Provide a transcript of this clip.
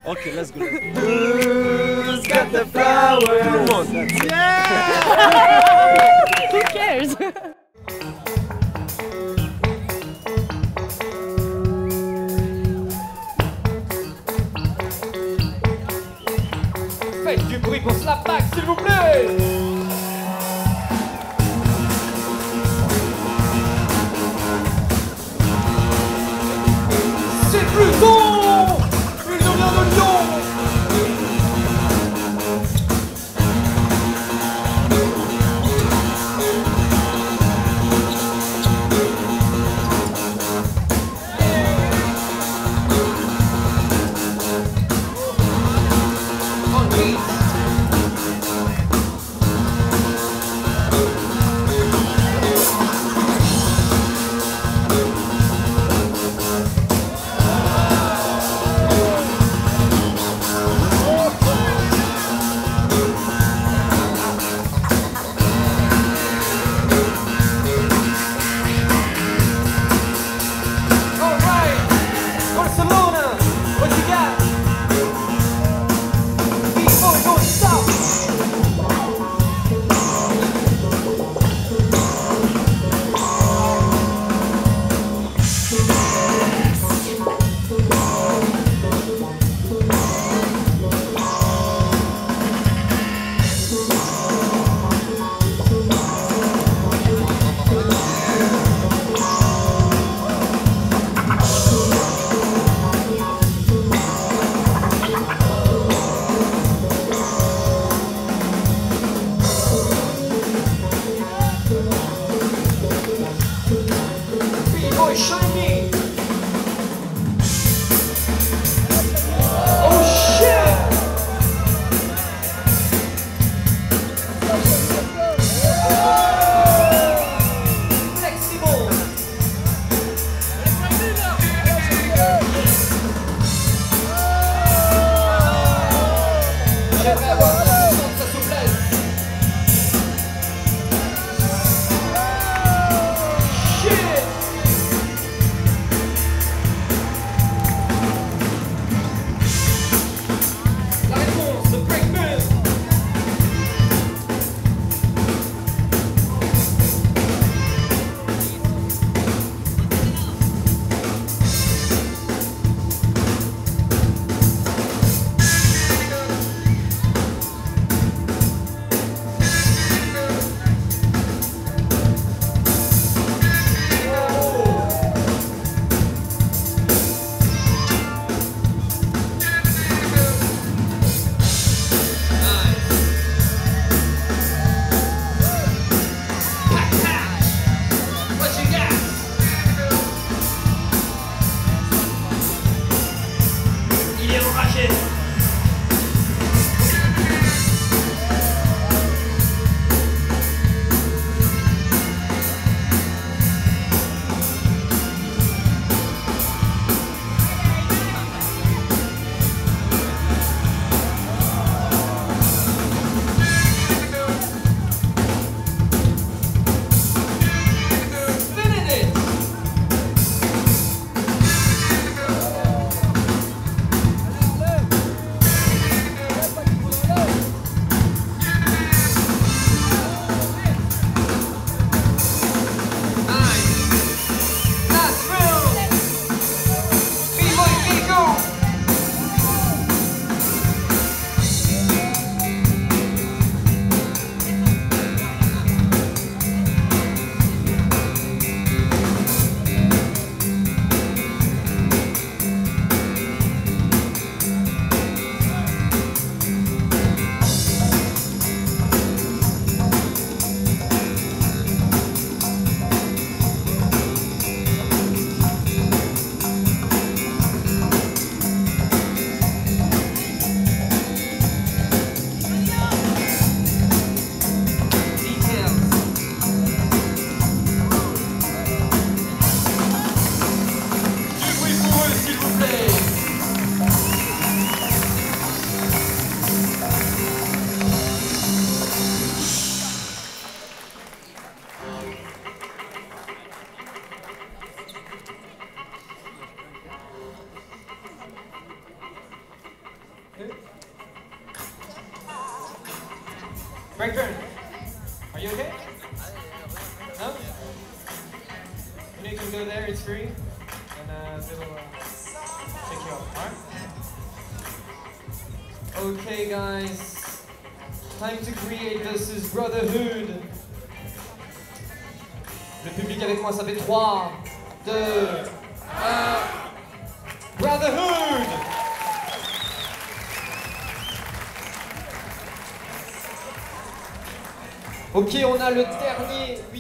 Ok, let's go. Who's got the flowers? Tout le monde. Yeah! Who cares? Faites du bruit pour Slapback, s'il vous plaît! C'est Pluton! Il nous vient de Lyon! Brightburn, are you okay? No? You can go there, it's free. And they will take you off, alright? Okay guys, time to create this brotherhood. Le public avec moi, ça fait 3, 2, 1. Brotherhood! Ok, on a le dernier